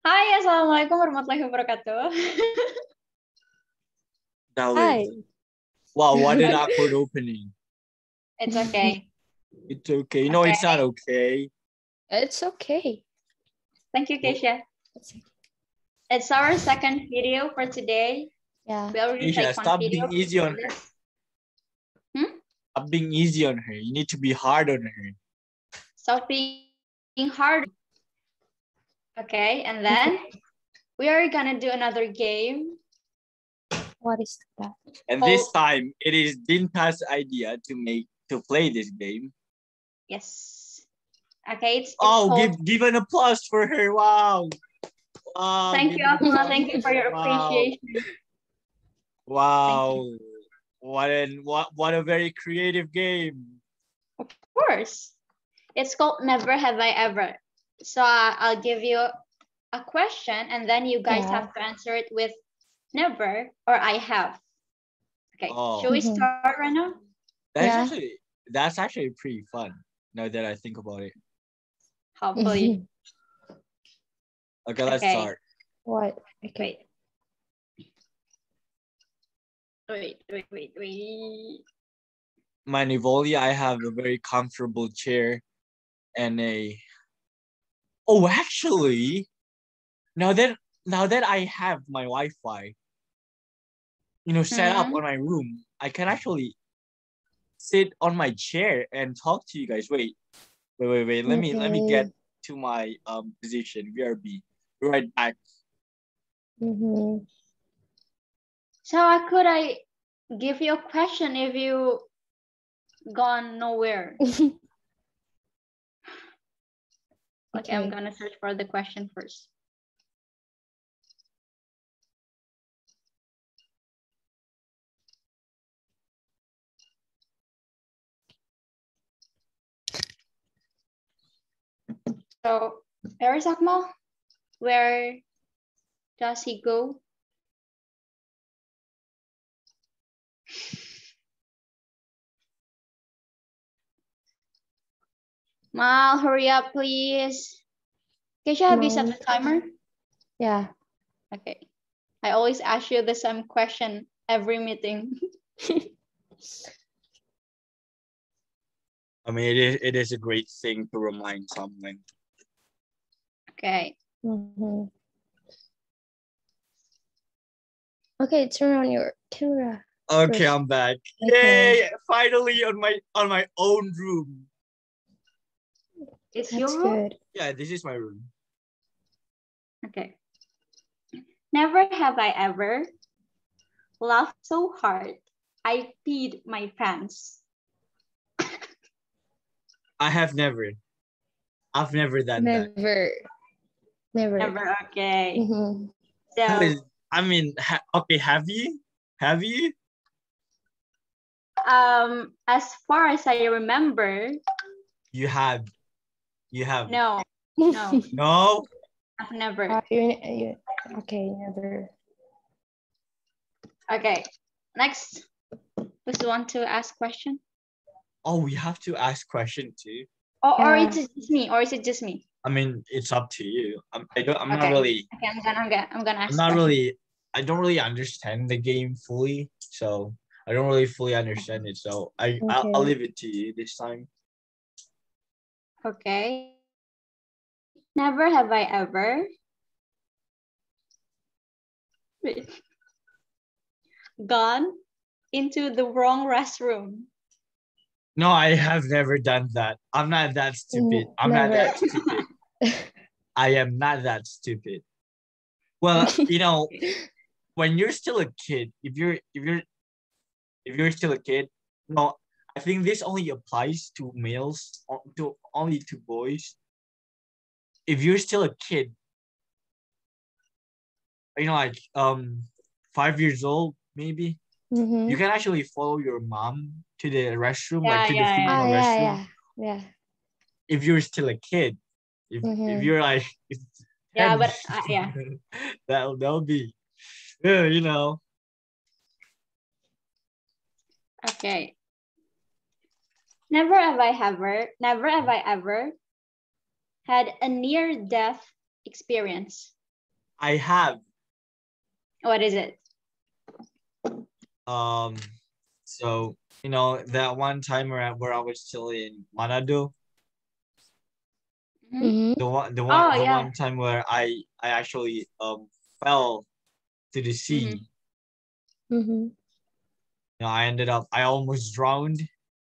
Hai, Assalamualaikum warahmatullahi wabarakatuh. Hi. Wow, what an awkward opening. It's okay. It's okay. No, it's not okay. It's okay. Thank you, Keisha. It's our second video for today. Yeah. We already Keisha, take one stop video. being easy on her. Stop being easy on her. You need to be hard on her. Stop being hard. Okay, and then we are gonna do another game. What is that? And this time, it is Dinta's idea to play this game. Yes. Okay, it's oh, called... give an applause for her. Wow. Wow. Thank you, Akma. Thank you for your appreciation. Wow. What a very creative game. Of course. It's called Never Have I Ever. So I'll give you a question and then you guys have to answer it with never or I have. Okay, should we start right now? That's actually pretty fun now that I think about it. Hopefully. Okay, let's start. What? Okay. Wait. My Nivoli, I have a very comfortable chair and actually, now that I have my Wi-Fi, set up on my room, I can actually sit on my chair and talk to you guys. Wait. Let me get to my position. BRB. Be right back. So how could I give you a question if you gone nowhere? Okay, I'm gonna search for the question first. So, where is Akmal? Where does he go? Mal, hurry up, please. Keisha, have you set the timer? Yeah. Okay. I always ask you the same question every meeting. I mean, it is a great thing to remind someone. Okay. Okay, turn on your camera. Okay, I'm back. Okay. Yay! Finally on my own room. It's your room? Good. Yeah, this is my room. Okay. Never have I ever laughed so hard I peed my pants. I've never done that. Never. Okay. So I mean, okay. Have you? As far as I remember, you have. No. No. I've never. Okay, never. Okay. Next. Who's the one to ask question? Oh, we have to ask question too. Or is it just me? I mean, it's up to you. I'm not really. Okay, I'm gonna ask. I don't really understand the game fully, so I don't really fully understand it. So I'll leave it to you this time. Okay. Never have I ever gone into the wrong restroom. No, I have never done that. I'm not that stupid. I'm not that stupid. I am not that stupid. Well, when you're still a kid, if you're still a kid, no, I think this only applies to males, only to boys. If you're still a kid, like 5 years old, maybe, you can actually follow your mom to the restroom, to the female restroom. Yeah. If you're still a kid, if you're like, that'll be, Okay. Never have I ever had a near-death experience. I have. What is it? So you know that one time where I was still in Manado. Mm-hmm. The Oh, yeah. one time where I actually fell to the sea. Mm-hmm. You know, I almost drowned,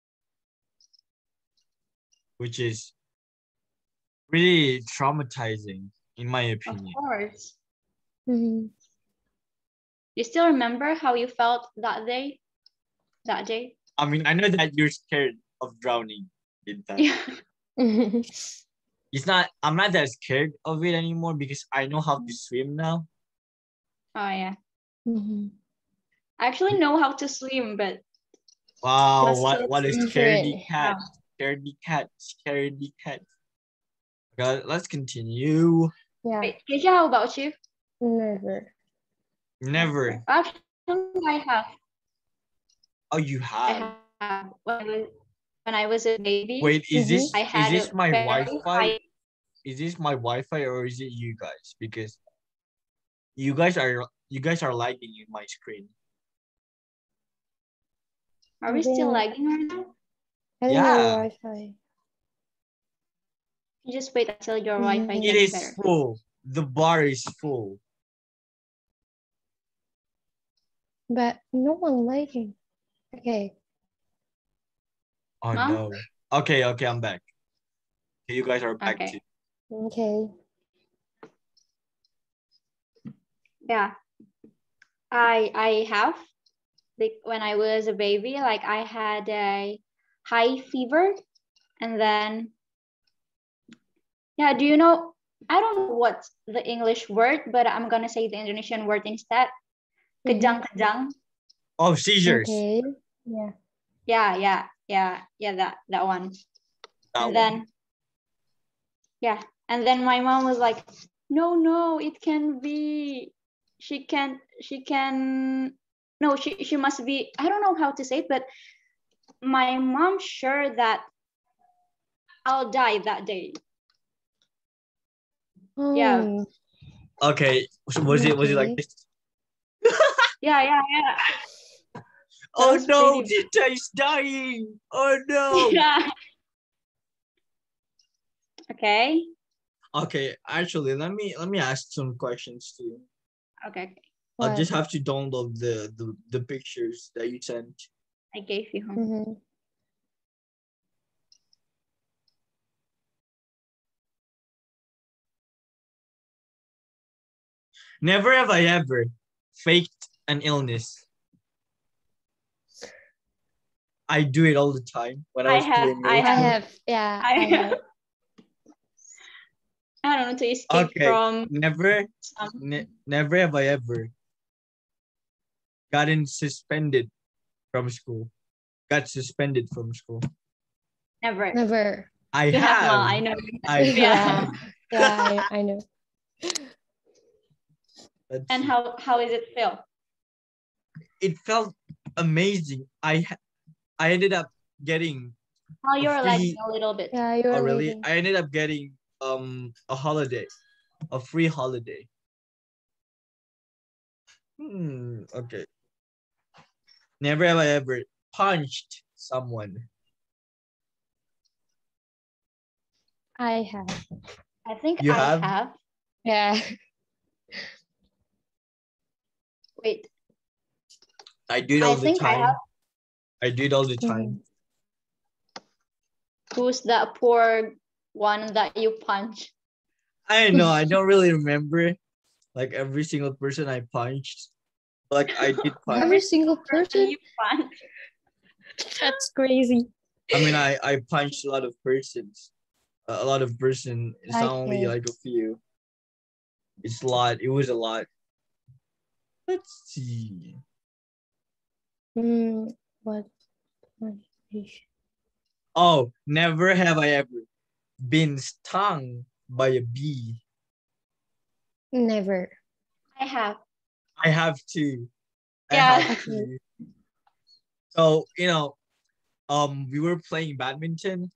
which is really traumatizing in my Of opinion. course. Mm-hmm. You still remember how you felt that day? That day? I mean, I know that you're scared of drowning in that. Yeah. I'm not that scared of it anymore because I know how to swim now. Oh, yeah. Mm-hmm. I actually know how to swim, but Wow, still what a scaredy different. cat. Scaredy cat. Scaredy cat. Okay, let's continue. Yeah. wait, Keisha, how about you? Never. Never. Actually, I have. Oh, you I have. have. When I was a baby, Wait, Mm-hmm. I had a my very Wi-Fi? high. Is this my Wi-Fi or is it you guys? Because you guys are lagging in my screen. Are we still lagging right now? I think Yeah. your Wi-Fi. You just wait until your Wi-Fi It gets is better. full. The bar is full. But no one liking. Okay. Oh Mom? no. Okay, I'm back. You guys are back Okay. too. Okay. Yeah. I have, like, when I was a baby, like I had a high fever, and then, yeah, do you know, I don't know what's the English word, but I'm gonna say the Indonesian word instead. Kejang-kejang. Oh, seizures. Okay. Yeah. Yeah, that one. That And one. then, yeah, and then my mom was like, no, it can be, she can, no, she must be, I don't know how to say it, but my mom sure that I'll die that day. Oh. Yeah. Okay. So was it like Okay. this? Yeah. Oh was no, pretty- Tita is dying. Oh no. Yeah. Okay. Okay, actually, let me ask some questions to you. Okay. I'll What? just have to download the pictures that you sent. I gave you home. Mm-hmm. Never have I ever faked an illness. I do it all the time when I was playing. I have. Yeah. I have. I don't know, to escape from never some. never have I ever gotten suspended from school. Got suspended from school. Never. Never. I You have, have. Ma, I know. I Yeah. have. Yeah, I know. And how is it feel? It felt amazing. I ended up getting Oh, you're free, lagging a little bit. Yeah, you're really? lagging. I ended up getting a holiday, a free holiday. Okay. Never have I ever punched someone. I have. I think You I have? have. Yeah. Wait. I do it all I the think I time. have. I do it all the time. Who's that poor one that you punch? I know. I don't really remember like every single person I punched. Like I did punch. Every single person? You punch? That's crazy. I mean, I punched a lot of persons. A lot of person. It's not only Okay. like a few. It's a lot. It was a lot. Let's see. What? Oh, never have I ever been stung by a bee. Never. I have. I have to. Yeah. I have to. So, you know, we were playing badminton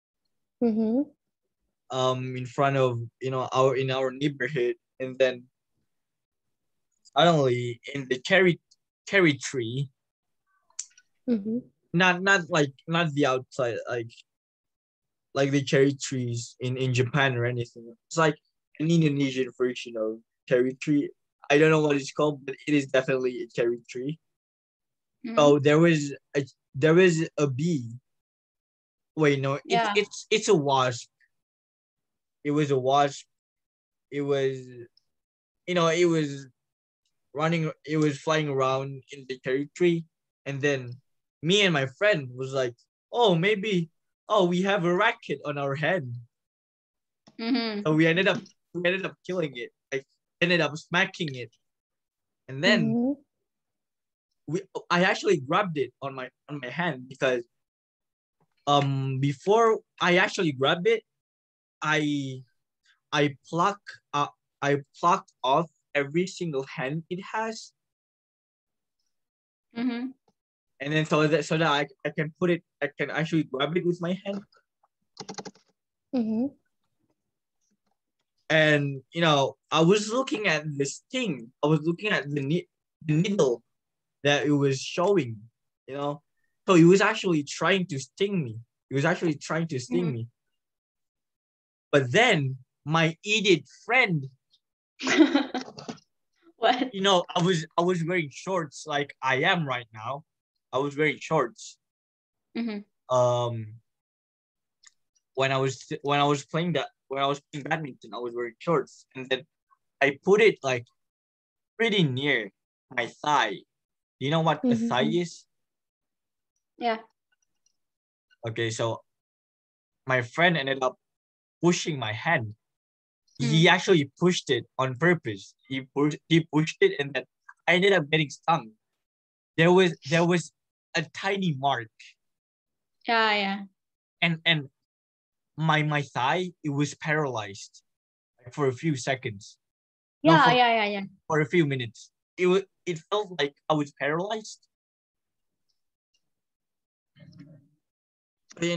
Mm-hmm. in front of, you know, in our neighborhood, and then suddenly in the cherry tree, Mm-hmm. not the outside, like the cherry trees in Japan or anything. It's like an Indonesian version of cherry tree. I don't know what it's called, but it is definitely a cherry tree. Mhm. So there was a bee. Wait, no, Yeah. it's a wasp. It was a wasp. It was, it was it was flying around in the cherry tree, and then me and my friend was like, oh, maybe, oh, we have a racket on our head. Mhm. So we ended up killing it. Like, ended up smacking it, and then I actually grabbed it on my hand because before I actually grabbed it, I I pluck I plucked off every single hand it has, Mhm. and then so that I can put it, I can actually grab it with my hand. Mm-hmm. And I was looking at this thing. I was looking at the needle that it was showing. So it was actually trying to sting me. Mhm. But then my idiot friend, What? I was wearing shorts like I am right now. I was wearing shorts. Mhm. When I was playing badminton, I was wearing shorts, and then I put it like pretty near my thigh. Do you know what a thigh Mm-hmm. is? Yeah. Okay, so my friend ended up pushing my hand. He Mm. actually pushed it on purpose. He pushed it, and then I ended up getting stung. There was a tiny mark, Yeah, yeah. and my thigh, it was paralyzed, like, for a few seconds. No, Yeah, yeah, yeah, yeah. for a few minutes. It felt like I was paralyzed. But,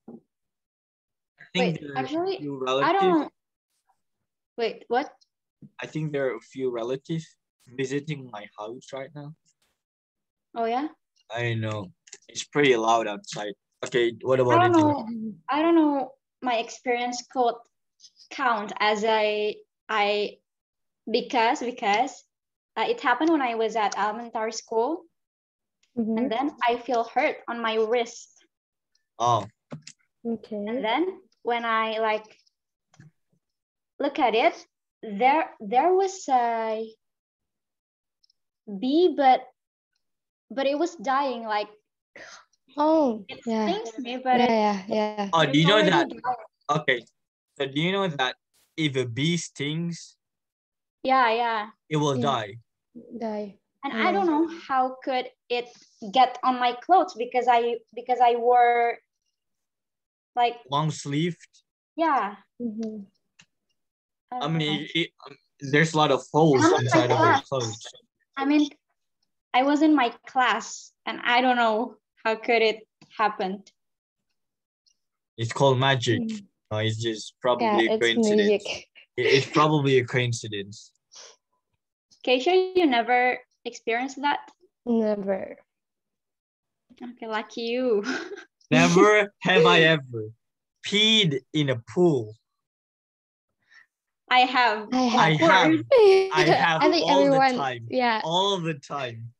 I think Wait, there are a actually, few I relatives. don't. Wait, what? I think there are a few relatives visiting my house right now. Oh yeah. I know it's pretty loud outside. Okay, what I about don't it? know. I don't know. My experience could count as I because it happened when I was at elementary school, Mm-hmm. and then I feel hurt on my wrist, Oh, Okay. and then when I like look at it, there was a bee, but it was dying. Like Oh, it yeah. stings me, but Yeah. oh, do it's you know already that? dying. Okay, so do you know that if a bee stings, Yeah, yeah. it will Yeah. die? Die. And I I don't know. know how could it get on my clothes because I wore like Long sleeved. yeah. Mm-hmm. I I don't know. mean, there's a lot of And holes I'm in my inside of your class. clothes. I mean, I was in my class, and I don't know how could it happen. It's called magic. Mm. It's just Yeah, probably a it's coincidence. magic. It's probably a coincidence. Keisha, you never experienced that? Never. Okay, lucky you. Never have I ever peed in a pool. I have. I Of have. course. I have I think all everyone, the time. yeah. All the time.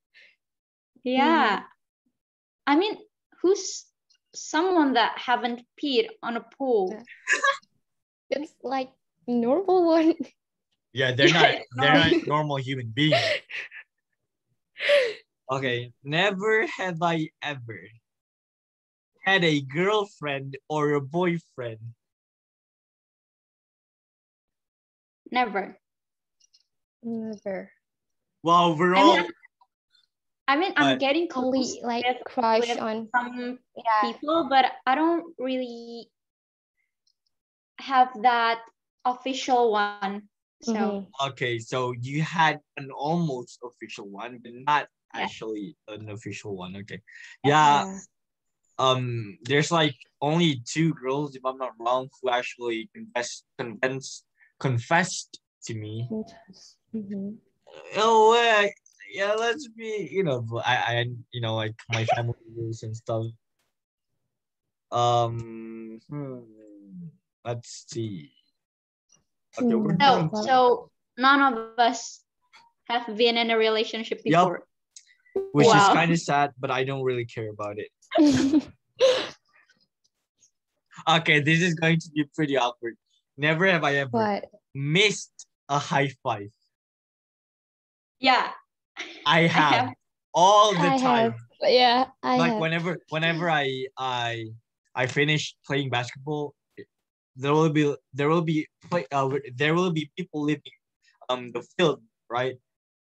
Yeah. I mean, who's someone that haven't peed on a pool? Yeah. It's like normal one. Yeah, they're Yeah, it's not normal human beings. Okay, never have I ever had a girlfriend or a boyfriend. Never. Never. Wow, we're all. I mean, I'm But getting close Only like crush with on. some Yeah. people, but I don't really have that official one. So Mm-hmm. okay, so you had an almost official one, but not yeah. actually an official one. Okay. Yeah. Yeah. There's like only 2 girls, if I'm not wrong, who actually confessed to me. Mm-hmm. Oh, yeah, let's be, like my family rules and stuff. Hmm, let's see. Okay, we're going. So none of us have been in a relationship before. Which is kind of sad, but I don't really care about it. Okay, this is going to be pretty awkward. Never have I ever missed a high five. Yeah. I have all the time. Yeah, whenever I finish playing basketball, there will be people leaving the field, right?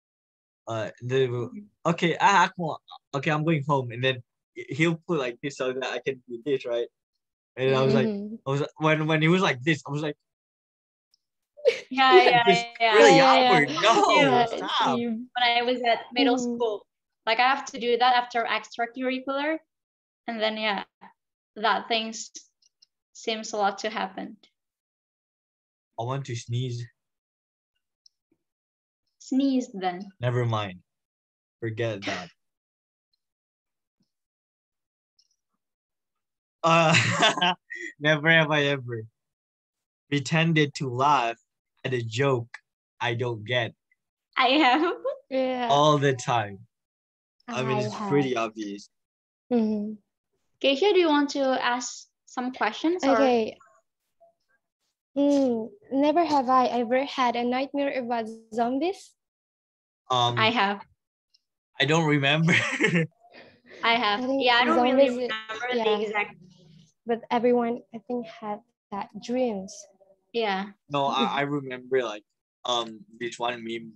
Okay, I'm going home, and then he'll put like this so that I can do this, right? And I was when he was like this, I was like, yeah, really awkward. No, stop. When I was at middle school, like I have to do that after extracurricular, and then that things seems a lot to happen. I want to sneeze. Sneeze then. Never mind. Forget that. Never have I ever pretended to laugh at a joke I don't get. I have. Yeah. All the time. I mean, it's pretty obvious. Keisha, do you want to ask some questions? Okay. Never have I ever had a nightmare about zombies. I have. I don't remember. I have. I don't really remember the exact. But everyone, I think, had that dreams. Yeah. No, I remember like this one meme.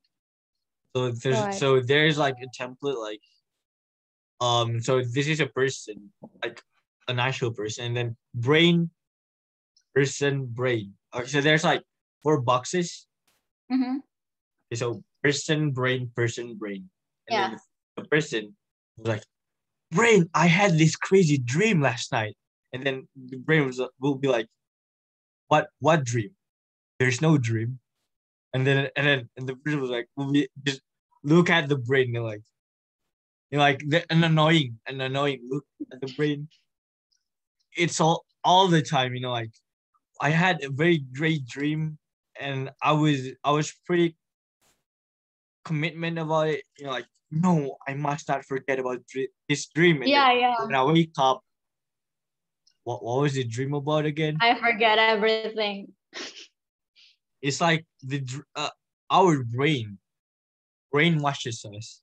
So there's like a template like so this is a person, like an actual person, and then brain. Okay, so there's like 4 boxes. Okay, so person, brain. And then the person was like, brain, I had this crazy dream last night. And then the brain will be like, what dream? There's no dream. And then the person was like, just look at the brain and like an annoying look at the brain. It's all the time, like I had a very great dream and I was pretty commitment about it, like, no, I must not forget about this dream. And then when I wake up, what was the dream about again? I forget everything. It's like our brain brainwashes us.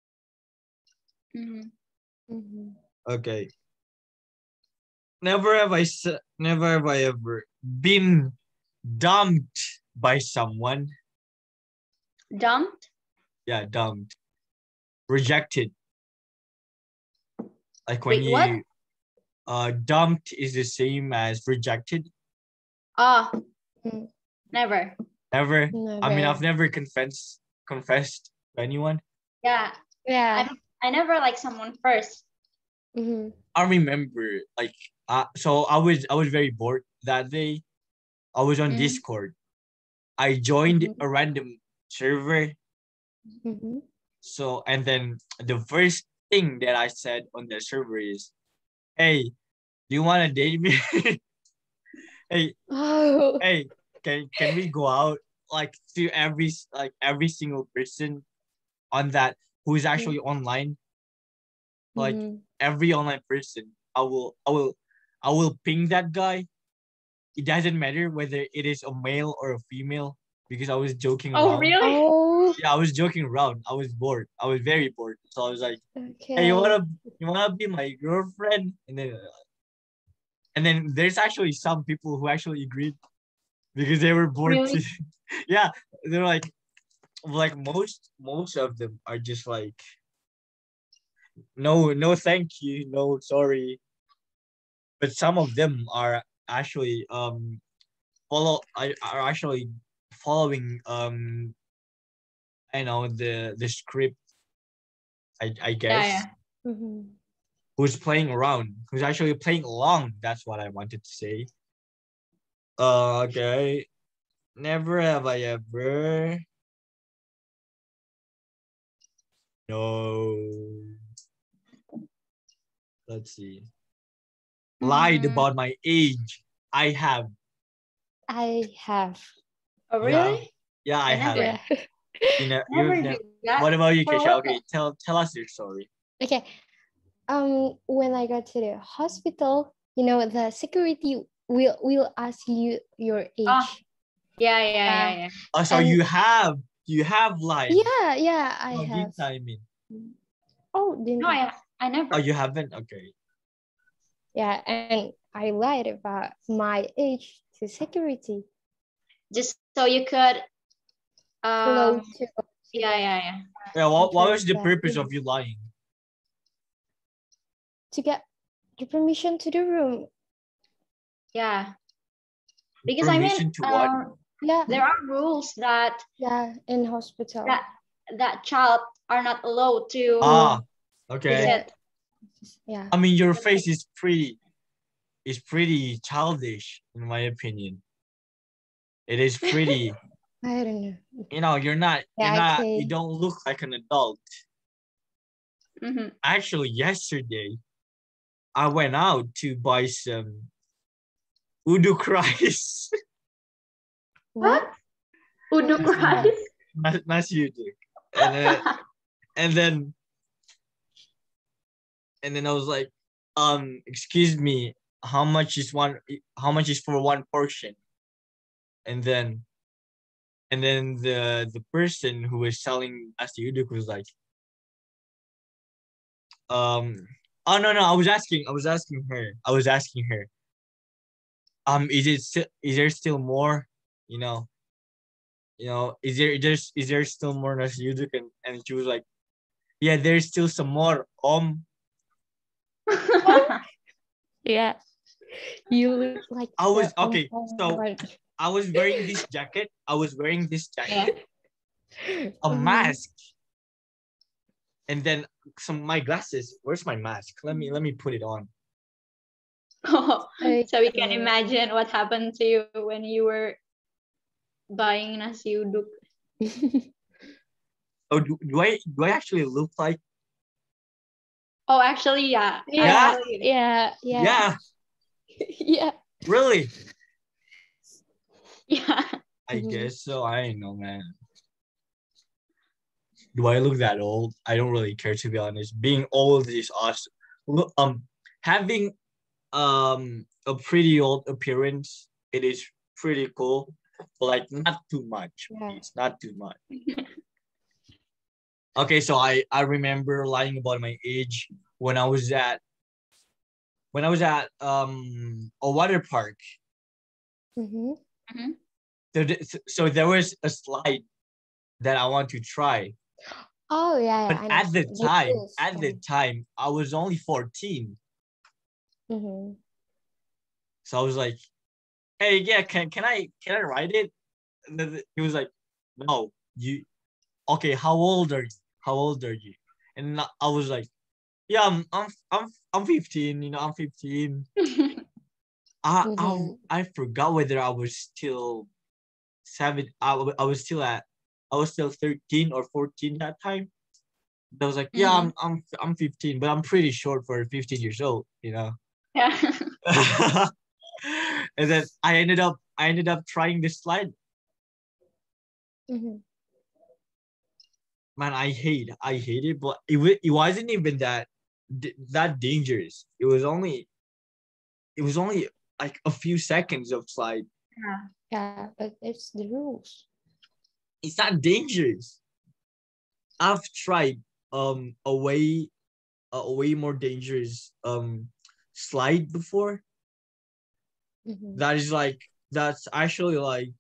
Okay. Never have I ever been dumped by someone. Dumped? Yeah, dumped. Rejected. Like when dumped is the same as rejected. Never. Never. I mean, I've never confessed to anyone. Yeah. I never like someone first. I remember like so I was very bored that day. I was on Discord. I joined a random server. So and then the first thing that I said on the server is, hey, do you want to date me? Hey, can we go out like to every single person on that who is actually online? Like every online person, I will ping that guy. It doesn't matter whether it is a male or a female because I was joking around. Oh, really? Yeah, I was joking around. I was bored. I was very bored. So I was like, hey, you wanna be my girlfriend? And then there's actually some people who actually agreed because they were bored really? too. Yeah, they're like most of them are just like, no, thank you, no, sorry. But some of them are actually are actually following I know the script. I guess. Yeah. Who's playing around? Who's actually playing along? That's what I wanted to say. Okay. Never have I ever No. Let's see. Lied about my age. I have. I have. Oh, really? Yeah, I have. never. Yeah. Never do that. What about you, For Kesha? what? Okay, tell us your story. Okay. When I got to the hospital, you know, the security will ask you your age. Oh, yeah. Oh, so And- you have lied. Yeah, I Oh, have. didn't I mean? Oh, didn't No, I never. Oh, you haven't? Okay. Yeah, and I lied about my age to security. Just so you could. Hello to Yeah. Yeah, what was the Yeah. purpose of you lying? to get the permission to the room. Yeah. Because Permission to what? Yeah, there are rules that in hospital. that child are not allowed to Okay. sit. Yeah. I mean, your face is pretty childish, in my opinion. It is pretty. I don't know. You know, you're not. Okay. You don't look like an adult. Mm-hmm. Actually, yesterday, I went out to buy some uduk rice. What? Uduk rice? Nasi uduk. And then I was like, excuse me, how much is for one portion? And then the person who was selling nasi uduk was like, oh no, I was asking her, is there still more, you know, is there still more nasi uduk? And she was like, yeah, there's still some more. Yeah. You look like I was the okay. So I was wearing this jacket. A mask, and then my glasses. Where's my mask? Let me put it on. So we can imagine what happened to you when you were buying nasi uduk. Oh, do I actually look like? Oh, actually, yeah. Yeah. Yeah. Yeah. Really? Yeah. I guess so. I don't know, man. Do I look that old? I don't really care, to be honest. Being old is awesome. Look, having a pretty old appearance, it is pretty cool, but like not too much. Yeah. It's not too much. Okay, so I remember lying about my age when I was at a water park. Mm-hmm. So there was a slide that I want to try. Oh yeah. But at the time, I was only 14. Mm-hmm. So I was like, hey, yeah, can I ride it? And then he was like, no, you. Okay, how old are you? And I was like, yeah, I'm 15. You know, I'm 15. I forgot whether I was still 7. I was still 13 or 14 that time. I was like, yeah, I'm 15, but I'm pretty short for 15 years old, you know. Yeah. And then I ended up trying this slide. Mm-hmm. Man, I hate it, but it wasn't even that dangerous. It was only like a few seconds of slide. Yeah, but it's the rules. It's not dangerous. I've tried a way more dangerous slide before. Mm-hmm. That's actually like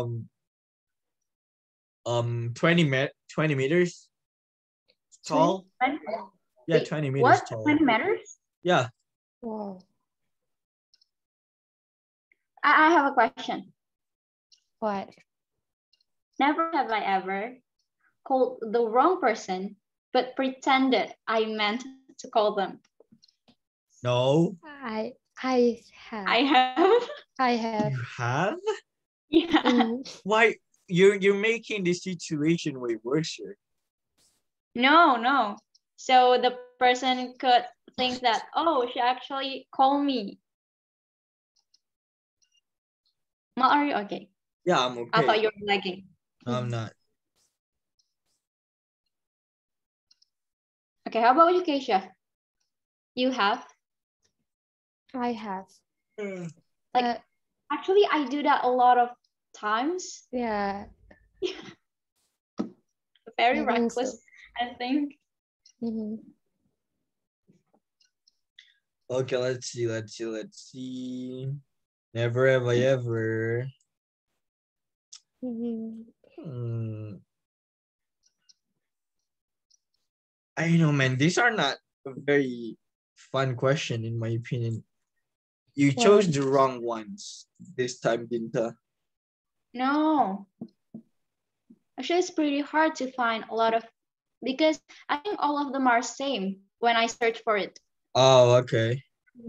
20 meters tall. 20? Yeah, 20 meters tall. 20 meters? Yeah. Wow. I have a question. What? Never have I ever called the wrong person, but pretended I meant to call them. No. I have. I have. I have. You have? Yeah. Why you're making the situation way worse here. No. So the person could think that, oh, she actually called me. Ma, are you okay? Yeah, I'm okay. I thought you were lagging. No, I'm not. Okay, how about you, Keisha? You have? I have. Like, actually, I do that a lot of times. Yeah. Very I think reckless, so. I think. Okay, let's see. Never have I ever. I know, man. These are not a very fun question, in my opinion. You chose the wrong ones this time, Binta. No. Actually, it's pretty hard to find a lot of, because I think all of them are same when I search for it. Oh, okay.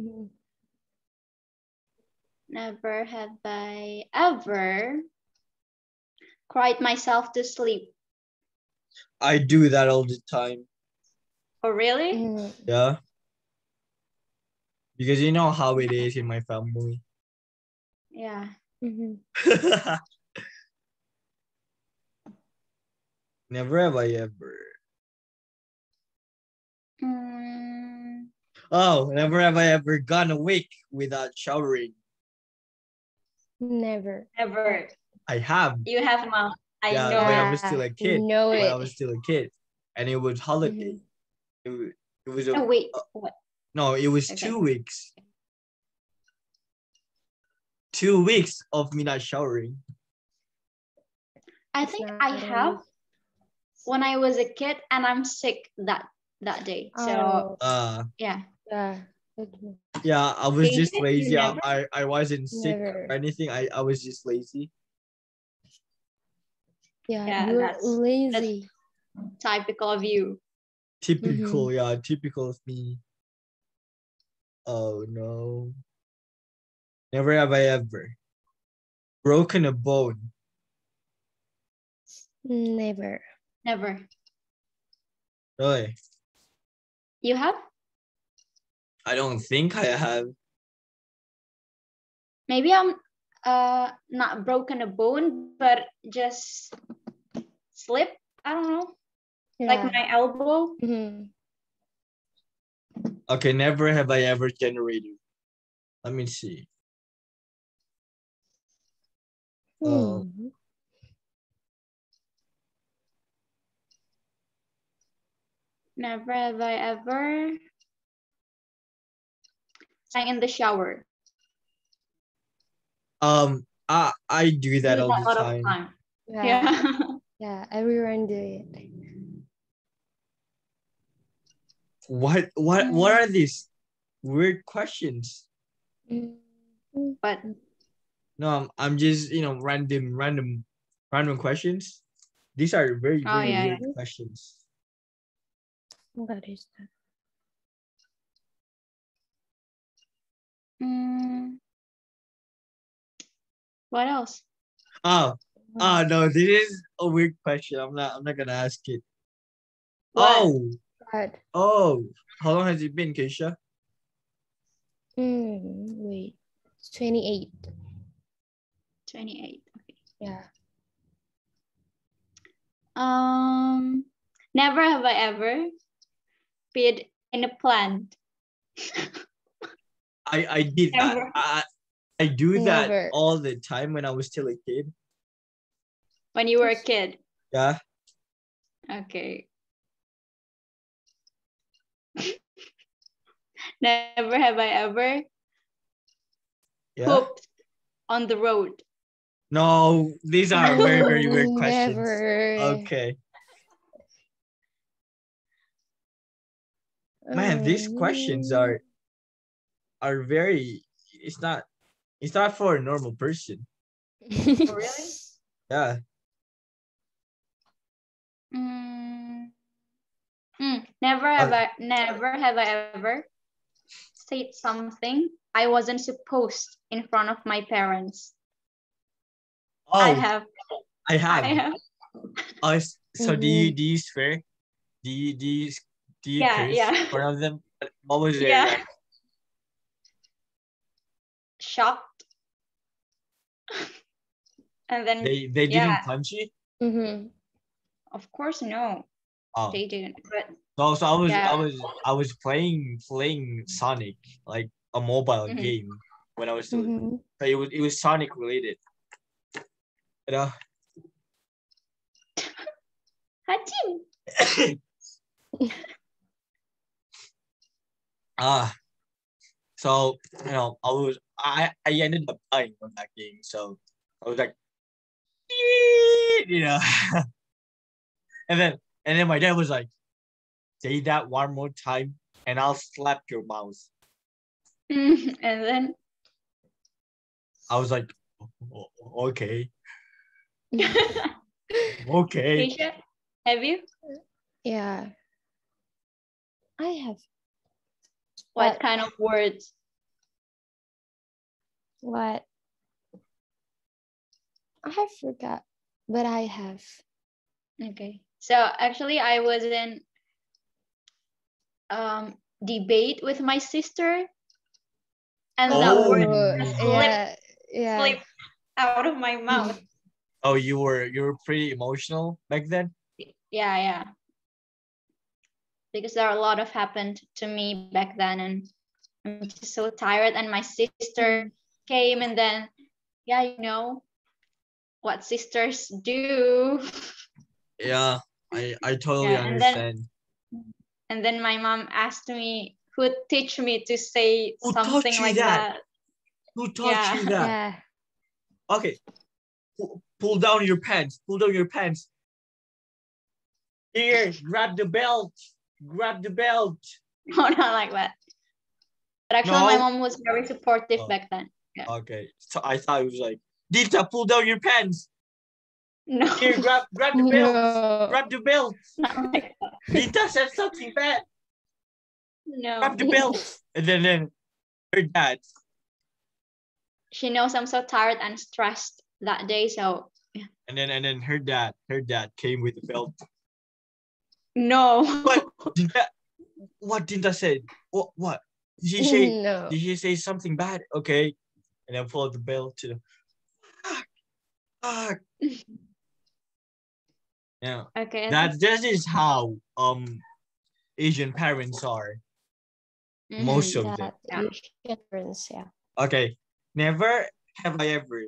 Never have I ever cried myself to sleep. I do that all the time. Oh, really? Yeah. Because you know how it is in my family. Yeah. Never have I ever. Oh, never have I ever gone a week without showering. Never. Never. I have. You have, Mom. I know when it. I was still a kid. When I was still a kid. And it was holiday. It was a, wait, what? No, it was 2 weeks. 2 weeks of me not showering. I think I have when I was a kid and I'm sick that day. So yeah. Yeah, I was just lazy. Never? I wasn't sick or anything. I was just lazy. Yeah, you're lazy. That's typical of you. Typical, yeah, typical of me. Oh no. Never have I ever broken a bone. Never. Never. Really? You have? I don't think I have. Maybe I'm not broken a bone, but just slip. I don't know. Like my elbow. Okay, never have I ever generated. Let me see. Never have I ever sang in the shower. I do that all the time. Yeah. Yeah, everyone do it. What are these weird questions? But no, I'm just random questions. These are very weird questions. What is that? What else? Oh no, this is a weird question. I'm not gonna ask it. What? Oh, how long has it been, Keisha? Wait, it's 28. 28. Okay. Yeah. Never have I ever peed in a plant. I did that. I do that all the time when I was still a kid. When you were a kid? Yeah. Okay. Never have I ever pooped on the road. No, these are very weird questions. Never. Okay. Man, these questions are very. It's not for a normal person. Oh, really? Yeah. Never have I ever said something I wasn't supposed in front of my parents. Oh, I have. Oh, so do you swear? do you Yeah, curse yeah. one of them? What was their Yeah. reaction? Shocked. And then They yeah, didn't punch you? Mm-hmm. of course no, Oh. they didn't. But So yeah. I was playing Sonic, like a mobile Mhm. game when I was still. Mm-hmm. So it was Sonic related. You know? Haching. So you know, I ended up dying on that game. So I was like, you know, and then my dad was like, say that one more time, and I'll slap your mouth. And then I was like, okay, okay. Keisha, have you? Yeah. I have. What But kind of words? what? I forgot, but I have. Okay. So actually I was in debate with my sister, and that word just yeah, yeah. slipped out of my mouth. Oh, you were pretty emotional back then? Yeah, yeah. Because there are a lot of happened to me back then, and I'm just so tired. And my sister came, and then yeah, you know what sisters do. Yeah, I totally Yeah, understand. and then my mom asked me who teach me to say Who something taught you like that? that. Who taught Yeah. you that? Yeah. Okay, pull down your pants. Pull down your pants. Here, grab the belt. Grab the belt. No, not like that. But actually, my No. mom was very supportive Oh. back then. Yeah. Okay, so I thought it was like, Dita, pull down your pants. No. Here, grab the belt. No. Grab the belt. Not like that. Dita said something bad. No. Grab the belt. And then her dad. She knows I'm so tired and stressed that day, so yeah. And then her dad came with the belt. No. What Dinta said? What? Did she say? No. Did she say something bad? Okay, and then pull out the belt to the. Yeah. Okay. That is how Asian parents are. Mhm. Most of them. Yeah. Difference, yeah. Okay. Never have I ever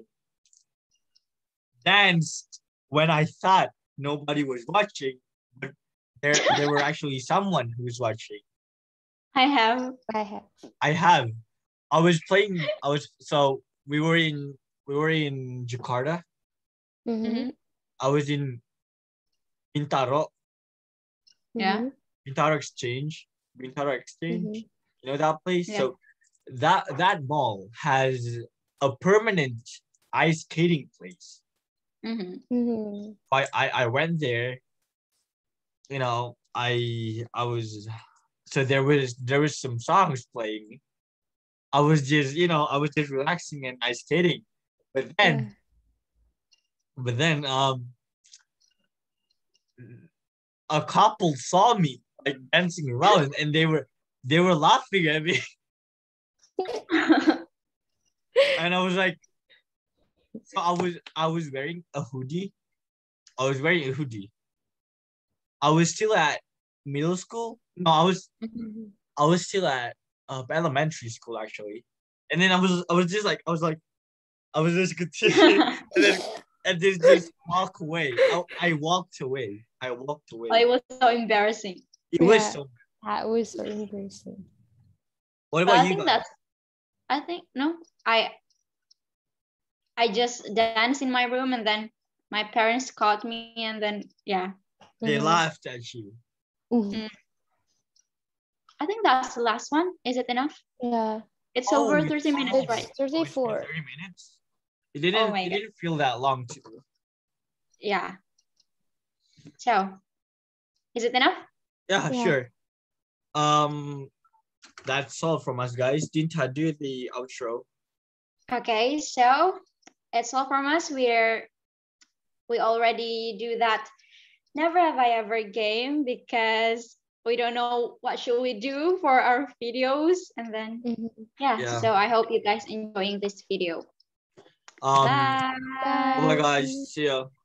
danced when I thought nobody was watching, but there were actually someone who was watching. I have. I have. I was playing. So we were in Jakarta. Mm-hmm. I was in Bintaro. Yeah. Bintaro Exchange. Bintaro Exchange. Mm-hmm. You know that place? Yeah. So that mall has a permanent ice skating place. Mm-hmm. Mm-hmm. I went there. You know, I was so there was some songs playing. I was just relaxing and ice skating. But then a couple saw me like dancing around and they were laughing at me. And I was like, so I was wearing a hoodie. I was wearing a hoodie. I was still at middle school. No, I was still at elementary school actually. And then I was just continuing and then just walk away. I walked away. Oh, it was so embarrassing. It was so. That was so embarrassing. What But about I you think guys? I just danced in my room, and then my parents caught me, and then yeah. They laughed at you. Mm-hmm. I think that's the last one. Is it enough? Yeah. It's over 30 minutes, right? 34. 30 minutes. It didn't feel that long too. Yeah. So, is it enough? Yeah, sure. That's all from us, guys. Dinta, do the outro. Okay, so it's all from us. We already do that never have I ever game because we don't know what should we do for our videos. And then, yeah. So I hope you guys enjoying this video. Bye Bye. bye guys. See ya.